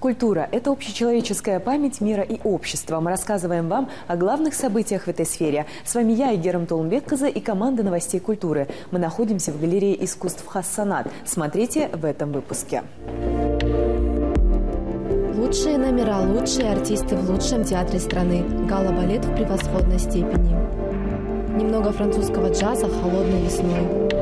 Культура – это общечеловеческая память мира и общества. Мы рассказываем вам о главных событиях в этой сфере. С вами я, Игерам Толмбеккызы, и команда новостей культуры. Мы находимся в галерее искусств Хассанат. Смотрите в этом выпуске. Лучшие номера, лучшие артисты в лучшем театре страны. Гала-балет в превосходной степени. Немного французского джаза холодной весной.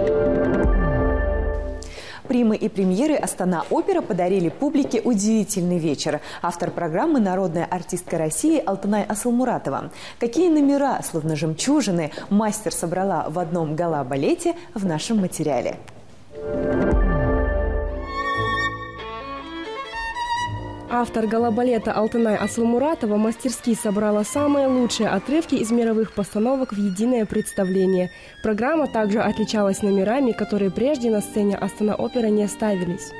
Примы и премьеры «Астана-опера» подарили публике удивительный вечер. Автор программы – народная артистка России Алтынай Асылмуратова. Какие номера, словно жемчужины, мастер собрала в одном гала-балете в нашем материале. Автор гала-балета Алтынай Асылмуратова мастерски собрала самые лучшие отрывки из мировых постановок в единое представление. Программа также отличалась номерами, которые прежде на сцене Астана-опера не ставились.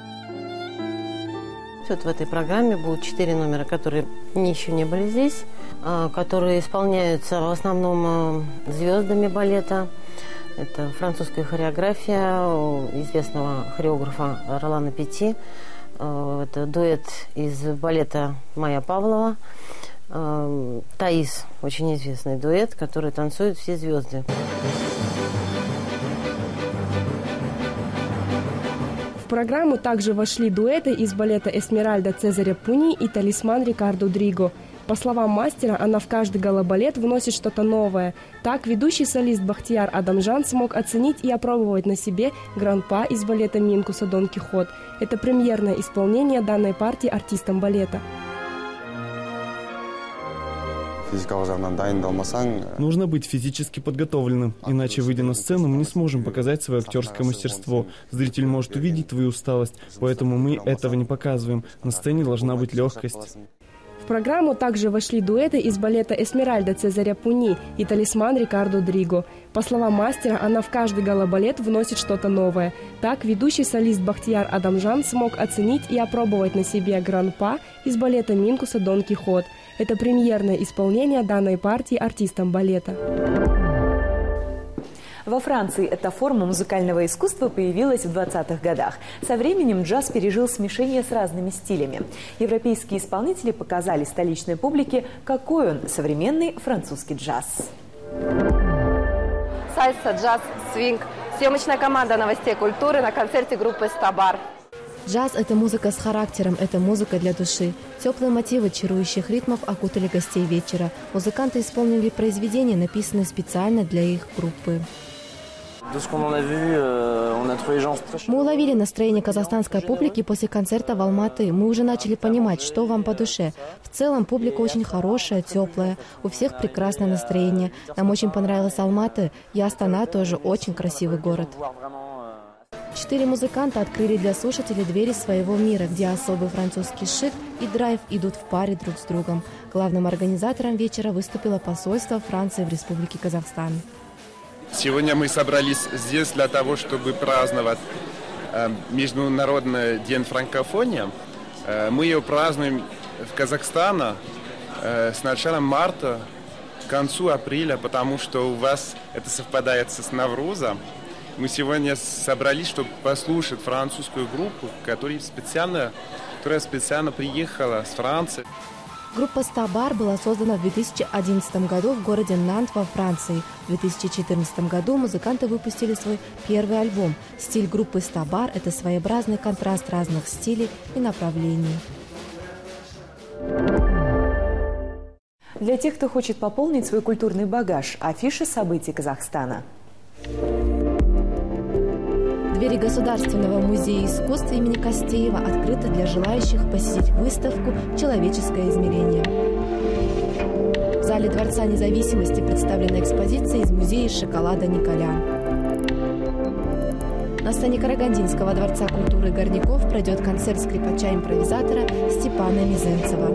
Вот в этой программе будут 4 номера, которые еще не были здесь, которые исполняются в основном звездами балета. Это французская хореография известного хореографа Ролана Петти. Это дуэт из балета Майя Павлова. Таис, очень известный дуэт, который танцуют все звезды. В программу также вошли дуэты из балета «Эсмеральда» Цезаря Пуни и «Талисман» Рикардо Дриго. По словам мастера, она в каждый гала-балет вносит что-то новое. Так, ведущий солист Бахтияр Адамжан смог оценить и опробовать на себе гран-па из балета Минкуса «Дон Кихот». Это премьерное исполнение данной партии артистам балета. Нужно быть физически подготовленным, иначе, выйдя на сцену, мы не сможем показать свое актерское мастерство. Зритель может увидеть твою усталость, поэтому мы этого не показываем. На сцене должна быть легкость. В программу также вошли дуэты из балета «Эсмеральда» Цезаря Пуни и «Талисман» Рикардо Дриго. По словам мастера, она в каждый гала-балет вносит что-то новое. Так, ведущий солист Бахтияр Адамжан смог оценить и опробовать на себе гран-па из балета Минкуса «Дон Кихот». Это премьерное исполнение данной партии артистам балета. Во Франции эта форма музыкального искусства появилась в 20-х годах. Со временем джаз пережил смешение с разными стилями. Европейские исполнители показали столичной публике, какой он современный французский джаз. Сальса, джаз, свинг. Съемочная команда новостей культуры на концерте группы «Стабар». Джаз – это музыка с характером, это музыка для души. Теплые мотивы чарующих ритмов окутали гостей вечера. Музыканты исполнили произведения, написанные специально для их группы. Мы уловили настроение казахстанской публики после концерта в Алматы. Мы уже начали понимать, что вам по душе. В целом публика очень хорошая, теплая. У всех прекрасное настроение. Нам очень понравилась Алматы. И Астана тоже очень красивый город. 4 музыканта открыли для слушателей двери своего мира, где особый французский шик и драйв идут в паре друг с другом. Главным организатором вечера выступило посольство Франции в Республике Казахстан. Сегодня мы собрались здесь для того, чтобы праздновать Международный день франкофонии. Мы ее празднуем в Казахстане с начала марта к концу апреля, потому что у вас это совпадает с Наврузом. Мы сегодня собрались, чтобы послушать французскую группу, которая специально приехала с Франции. Группа «Стабар» была создана в 2011 году в городе Нант во Франции. В 2014 году музыканты выпустили свой первый альбом. Стиль группы «Стабар» – это своеобразный контраст разных стилей и направлений. Для тех, кто хочет пополнить свой культурный багаж, афиши событий Казахстана. Двери Государственного музея искусств имени Костеева открыты для желающих посетить выставку «Человеческое измерение». В зале Дворца независимости представлена экспозиция из музея шоколада Николя. На сцене Карагандинского дворца культуры Горняков пройдет концерт скрипача-импровизатора Степана Мизенцева.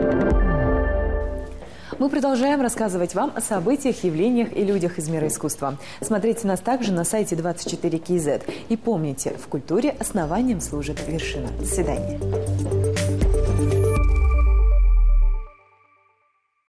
Мы продолжаем рассказывать вам о событиях, явлениях и людях из мира искусства. Смотрите нас также на сайте 24KZ. И помните, в культуре основанием служит вершина. До свидания.